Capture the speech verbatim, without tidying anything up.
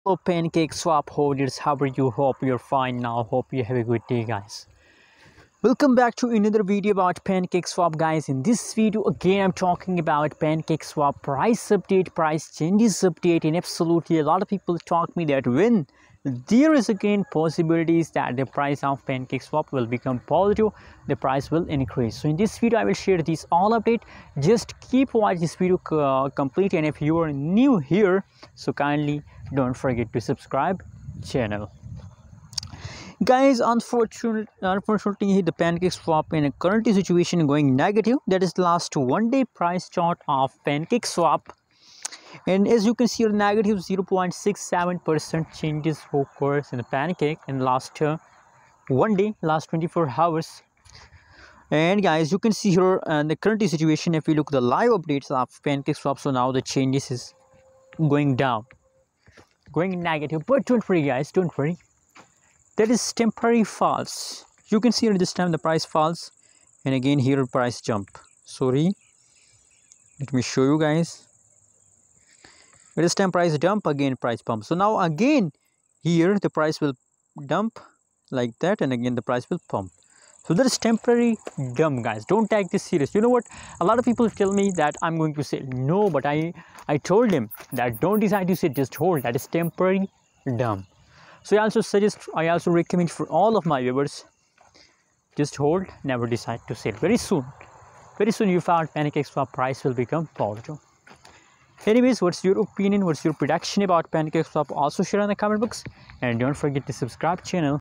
Hello Pancake Swap holders, how are you? Hope you're fine now. Hope you have a good day, guys. Welcome back to another video about Pancake Swap, guys. In this video again I'm talking about Pancake Swap price update, price changes update, and absolutely a lot of people talk me that when there is again possibilities that the price of Pancake Swap will become positive, the price will increase. So in this video I will share this all update. Just keep watch this video uh, complete, and if you are new here, so kindly don't forget to subscribe channel. Guys, unfortunately, unfortunately the Pancake Swap in a current situation going negative. That is last one day price chart of Pancake Swap, and as you can see, negative zero point six seven percent changes occurs in the Pancake in last uh, one day, last twenty-four hours. And guys, you can see here uh, the current situation. If we look at the live updates of Pancake Swap, so now the changes is going down, going negative. But don't worry, guys, don't worry. That is temporary falls. You can see at this time the price falls, and again here price jump. Sorry, let me show you guys. At this time price dump, again price pump. So now again here the price will dump like that, and again the price will pump. So that is temporary dump, guys. Don't take this serious. You know what, a lot of people tell me that I'm going to say no, but I I told them that don't decide to say, just hold. That is temporary dump. So I also suggest, I also recommend for all of my viewers, just hold, never decide to sell. Very soon, very soon you found Pancake Swap price will become positive. Anyways, what's your opinion? What's your prediction about Pancake Swap? Also share in the comment box, and don't forget to subscribe channel.